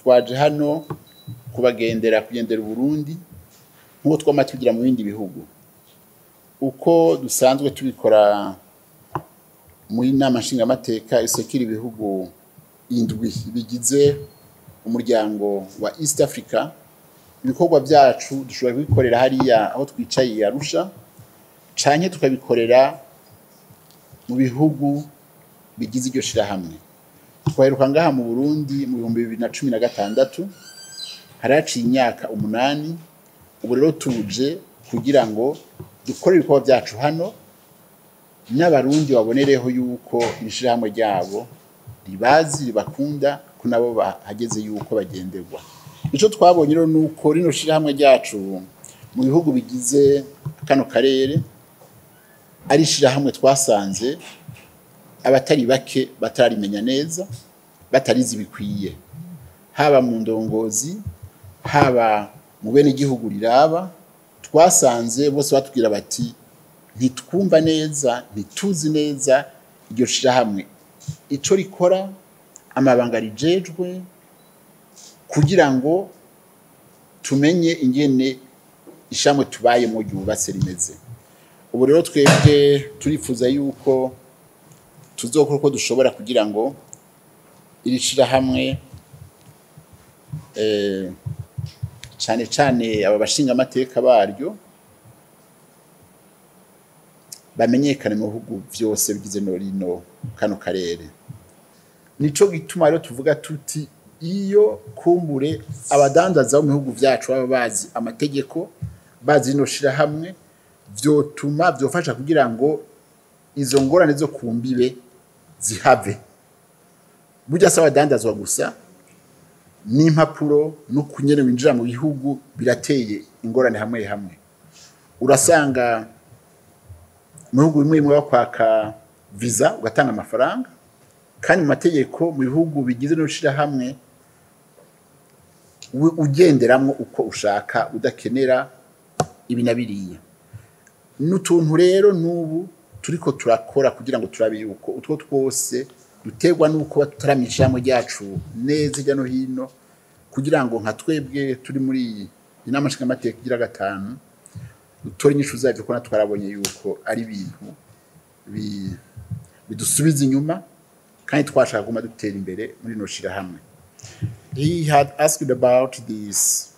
twaje hano kugendera Burundi nk'uko twama tugira mu bindi bihugu uko dusanzwe tubikora mu inama nshingamateka isekira ibihugu indwi bigize umuryango wa East Africa. Ibikorwa byacu dushobora kubikorera hariya aho twicaye Arusha canke tukabikorera mu bihugu bigize iryo shirahamwe. Twaheruka ngaha mu Burundi mu 2016 haraciye imyaka 8. Ubu rero tuje kugira ngo dukore ibikorwa byacu hano n'abarundi babonereho yuko ishirahamwe ryabo ribazi ribakunda ko nabo bahageze yuko bagenderwa. Ico twabonye rero nuko rino shirahamwe ryacu mu bihugu bigize kano karere ari shirahamwe twasanze abatari bake batarimenya neza, batarizi bikwiye, haba mu ndongozi, haba mu bene igihugu riraba. Twasanze bose batubwira bati ntitwumva neza, ntituzi neza iryo shirahamwe ico rikora, amabanga rijejwe, kugira ngo tumenye ingene ishamwe tubayemo ryubatse rimeze. Ubu rero twebwe turifuza yuko tuzokora uko dushobora kugira ngo iri shirahamwe cane cane aba bashinga amateka baryo bamenyekane mu bihugu byose bigize no kano karere. Nico gituma rero tuvuga tuti iyo kumbure abadandaza mu bihugu byacu baba bazi amategeko, bazi no shirahamwe, vyotuma vyofasha kugira ngo izo ngorane zo kumbibe zihave. Burya saba dandazwa gusa n'impapuro no kunyene winjira mu bihugu birateye ingorane hamwe hamwe. Urasanga mu bihugu bimwe bakwaka visa ugatanga amafaranga, kandi mu mategeko mu bihugu bigize no shirahamwe ugenderamwo uko ushaka udakenera ibinabiriye. N'utuntu rero nubu turiko turakora kugira ngo turabe yuko utwo twose dutegwa nuko tutaramishamwe ryacu neza hirya no hino, kugira ngo nka twebwe turi muri inama nshingamateka igira 5 dutora inyishu zavyo ko natwarabonye yuko ari ibintu bidusubiza inyuma kandi twashaka guma dutera imbere muri no shirahamwe. He had asked about this